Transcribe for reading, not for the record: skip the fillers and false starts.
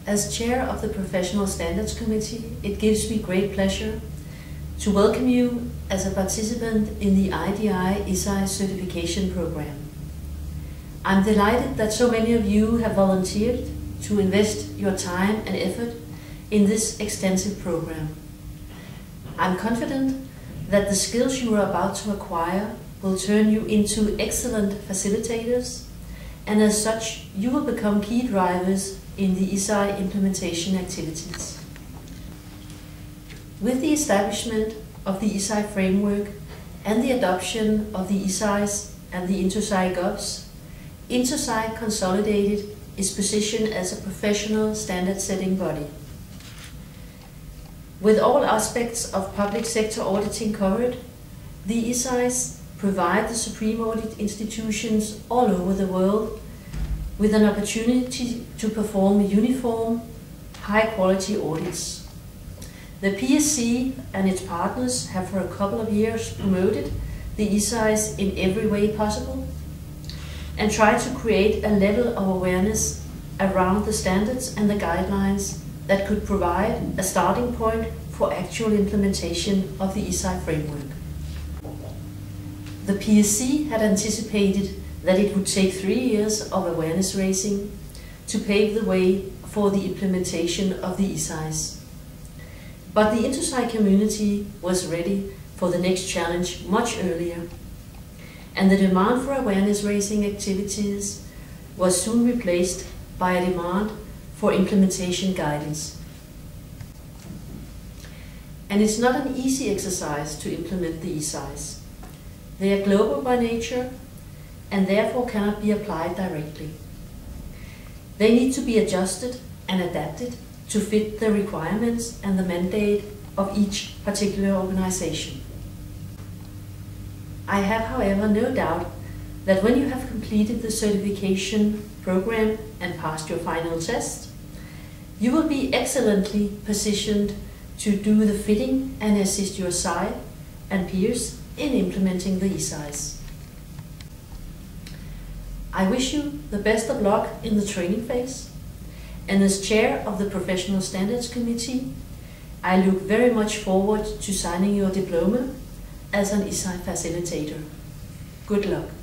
As Chair of the Professional Standards Committee, it gives me great pleasure to welcome you as a participant in the IDI ISAI certification program. I'm delighted that so many of you have volunteered to invest your time and effort in this extensive program. I'm confident that the skills you are about to acquire will turn you into excellent facilitators, and as such you will become key drivers in the ISAI implementation activities. With the establishment of the ISAI framework and the adoption of the ISAIs and the INTOSAI GOVs, INTOSAI Consolidated is positioned as a professional standard-setting body. With all aspects of public sector auditing covered, the ISAIs provide the supreme audit institutions all over the world with an opportunity to perform uniform, high-quality audits. The PSC and its partners have for a couple of years promoted the ISAIs in every way possible and tried to create a level of awareness around the standards and the guidelines that could provide a starting point for actual implementation of the ISAI framework. The PSC had anticipated that it would take 3 years of awareness raising to pave the way for the implementation of the ISAIs. But the INTOSAI community was ready for the next challenge much earlier, and the demand for awareness raising activities was soon replaced by a demand for implementation guidance. And it's not an easy exercise to implement the ISAIs. They are global by nature and therefore cannot be applied directly. They need to be adjusted and adapted to fit the requirements and the mandate of each particular organization. I have, however, no doubt that when you have completed the certification program and passed your final test, you will be excellently positioned to do the fitting and assist your SAI and peers in implementing the ISAIs. I wish you the best of luck in the training phase, and as Chair of the Professional Standards Committee, I look very much forward to signing your diploma as an ISAI facilitator. Good luck.